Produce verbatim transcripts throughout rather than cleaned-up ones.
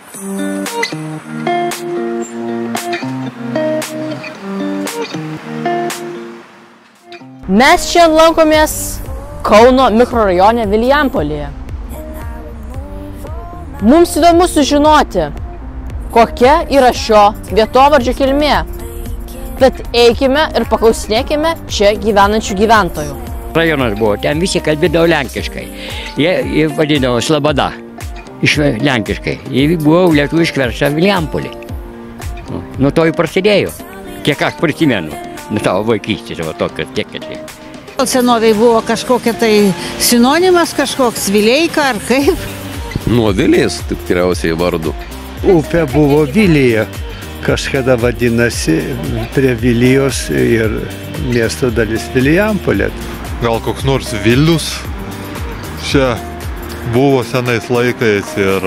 Mes šiandien lankomės Kauno mikrorajone Vilijampolėje. Mums įdomu sužinoti, kokia yra šio vietovardžio kilmė. Tad eikime ir paklausinėkime čia gyvenančių gyventojų. Rajonas buvo, ten visi kalbėdavo lenkiškai. Jie, jie vadindavo Slabada, iš lenkiškai. Jie buvo lietuviškai versta Vilijampolė. Nu, nuo to jų prasidėjo, kiek aš prisimenu, nuo tavo vaikystės, va tokios tiek, kad jie. Senoviai buvo kažkokia tai sinonimas, kažkoks Vileika ar kaip? Nuo Vilės, taip tikriausiai vardu. Upė buvo Vilija, kažkada vadinasi prie Vilijos ir miesto dalis Vilijampolė. Gal koks nors Vilnius čia buvo senais laikais ir,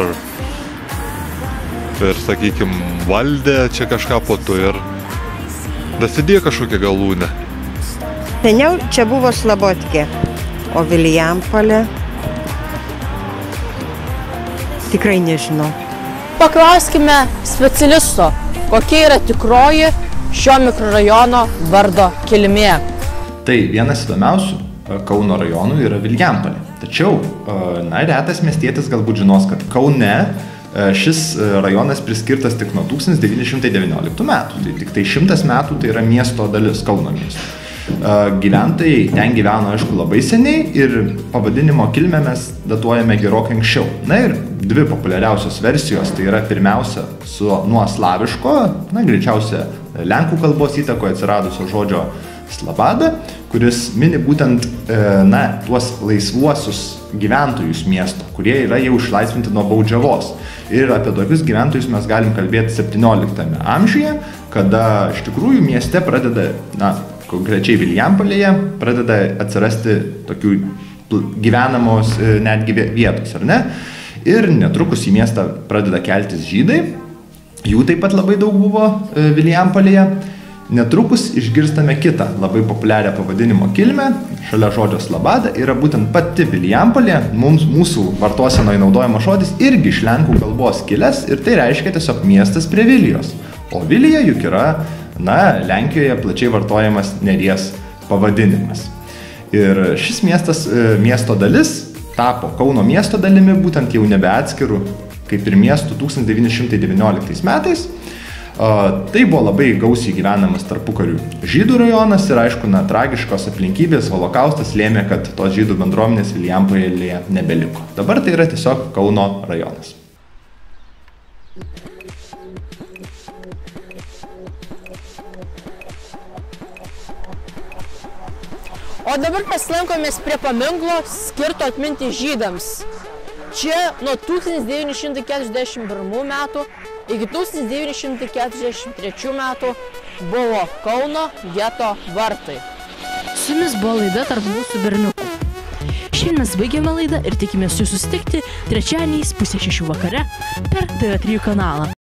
ir sakykime, valdė čia kažką po to ir dasidėjo kažkokia galūnė. Seniau čia buvo Slabotkė, o Vilijampolė tikrai nežinau. Paklauskime specialisto, kokia yra tikroji šio mikrorajono vardo kilmė. Tai vienas įdomiausių Kauno rajonų yra Vilijampolė. Tačiau, na, retas miestietis galbūt žinos, kad Kaune šis rajonas priskirtas tik nuo tūkstantis devyni šimtai devynioliktų metų. Tai tik tai šimtas metų tai yra miesto dalis, Kauno miesto. Gyventojai ten gyveno, aišku, labai seniai ir pavadinimo kilmę mes datuojame gerokai anksčiau. Na ir dvi populiariausios versijos, tai yra pirmiausia su nuo slaviško, na, greičiausia lenkų kalbos įtakoje atsiradusio žodžio Slabada, kuris mini būtent, na, tuos laisvuosius gyventojus miesto, kurie yra jau išlaisvinti nuo baudžiavos. Ir apie tokius gyventojus mes galim kalbėti septynioliktame amžiuje, kada iš tikrųjų mieste pradeda, na, konkrečiai Vilijampolėje, pradeda atsirasti tokių gyvenamos netgi vietos, ar ne? Ir netrukus į miestą pradeda keltis žydai, jų taip pat labai daug buvo Vilijampolėje. Netrukus išgirstame kitą labai populiarią pavadinimo kilmę, šalia žodžio Slabada yra būtent pati Vilijampolė, mums, mūsų vartosenoje naudojamas žodis irgi iš lenkų kalbos kilęs ir tai reiškia tiesiog miestas prie Vilijos. O Vilija juk yra, na, Lenkijoje plačiai vartojamas Neries pavadinimas. Ir šis miestas, miesto dalis tapo Kauno miesto dalimi, būtent jau nebe atskirų, kaip ir miestų tūkstantis devyni šimtai devynioliktais metais. Tai buvo labai gausiai gyvenamas tarpukarių žydų rajonas ir, aišku, na, tragiškos aplinkybės, holokaustas lėmė, kad tos žydų bendruomenės Vilijampolėje nebeliko. Dabar tai yra tiesiog Kauno rajonas. O dabar pasilankomės prie paminklo skirto atminti žydams. Čia nuo tūkstantis devyni šimtai keturiasdešimt pirmų metų iki tūkstantis devyni šimtai keturiasdešimt trečių metų buvo Kauno geto vartai. Su jumis buvo laida Tarp mūsų berniukų. Šiandien mes baigėme laidą ir tikimės jūs susitikti trečiadieniais pusę šešių vakare per T V trijų kanalą.